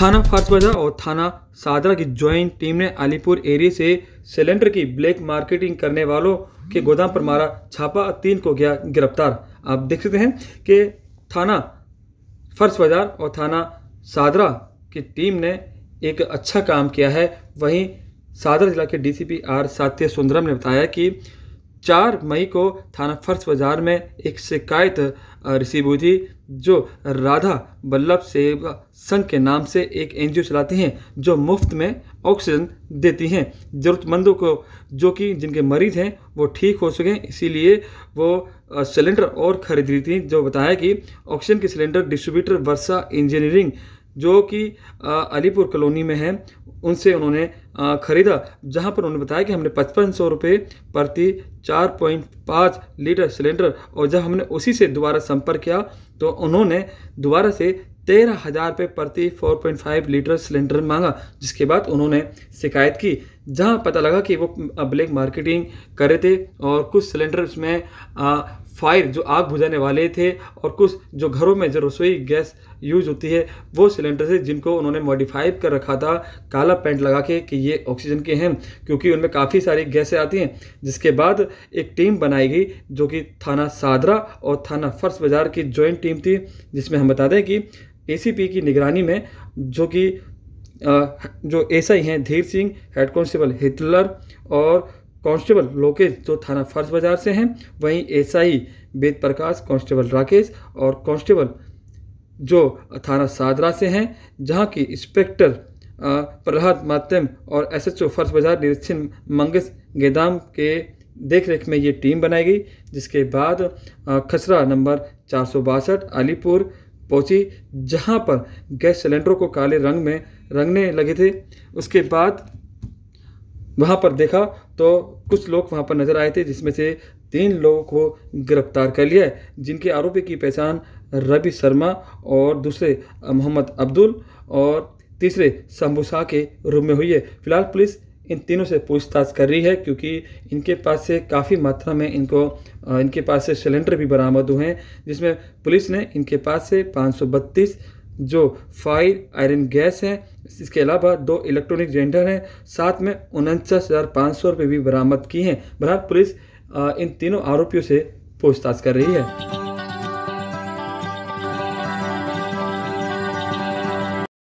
थाना फर्श बाजार और थाना शाहदरा की ज्वाइंट टीम ने अलीपुर एरिया से सिलेंडर की ब्लैक मार्केटिंग करने वालों के गोदाम पर मारा छापा, 3 को किया गिरफ्तार। आप देख सकते हैं कि थाना फर्श बाजार और थाना शाहदरा की टीम ने एक अच्छा काम किया है। वहीं शाहदरा जिला के डीसीपी आर सात्य सुंदरम ने बताया कि 4 मई को थाना फर्श बाजार में एक शिकायत रिसीव हुई थी, जो राधा वल्लभ सेवा संघ के नाम से एक एनजीओ चलाती हैं जो मुफ्त में ऑक्सीजन देती हैं ज़रूरतमंदों को, जो कि जिनके मरीज़ हैं वो ठीक हो सकें, इसीलिए वो सिलेंडर और खरीद रही थी। जो बताया कि ऑक्सीजन के सिलेंडर डिस्ट्रीब्यूटर वर्षा इंजीनियरिंग जो कि अलीपुर कॉलोनी में है, उनसे उन्होंने ख़रीदा, जहां पर उन्होंने बताया कि हमने 5500 रुपये प्रति 4.5 लीटर सिलेंडर, और जब हमने उसी से दोबारा संपर्क किया तो उन्होंने दोबारा से 13,000 रुपये प्रति 4.5 लीटर सिलेंडर मांगा, जिसके बाद उन्होंने शिकायत की, जहां पता लगा कि वो ब्लैक मार्केटिंग कर रहे थे और कुछ सिलेंडर उसमें फायर जो आग बुझाने वाले थे और कुछ जो घरों में जो रसोई गैस यूज होती है वो सिलेंडर से, जिनको उन्होंने मॉडिफाई कर रखा था काला पेंट लगा के कि ये ऑक्सीजन के हैं, क्योंकि उनमें काफ़ी सारी गैसें आती हैं। जिसके बाद एक टीम बनाई गई जो कि थाना शाहदरा और थाना फर्श बाजार की ज्वाइंट टीम थी, जिसमें हम बता दें कि एसीपी की निगरानी में जो एसआई हैं Dhir Singh, head constable Hitler और कांस्टेबल लोकेश जो थाना फर्श बाजार से हैं, वहीं एसआई वेद प्रकाश, कांस्टेबल राकेश और कांस्टेबल जो थाना शाहदरा से हैं, जहां की इंस्पेक्टर प्रहलाद माध्यम और एसएचओ फर्श बाजार निरीक्षण मंगेश गौदाम के देखरेख में ये टीम बनाई गई। जिसके बाद खसरा नंबर 462 अलीपुर पहुंची, जहां पर गैस सिलेंडरों को काले रंग में रंगने लगे थे। उसके बाद वहां पर देखा तो कुछ लोग वहां पर नजर आए थे, जिसमें से 3 लोगों को गिरफ्तार कर लिया है, जिनके आरोपी की पहचान रवि शर्मा और दूसरे मोहम्मद अब्दुल और तीसरे शंभू शाह के रूप में हुई है। फिलहाल पुलिस इन तीनों से पूछताछ कर रही है, क्योंकि इनके पास से काफ़ी मात्रा में इनके पास से सिलेंडर भी बरामद हुए हैं, जिसमें पुलिस ने इनके पास से 532 जो फायर आयरन गैस हैं, इसके अलावा 2 इलेक्ट्रॉनिक जेंडर हैं, साथ में 49,500 रुपये भी बरामद किए हैं। बहरहाल पुलिस इन तीनों आरोपियों से पूछताछ कर रही है।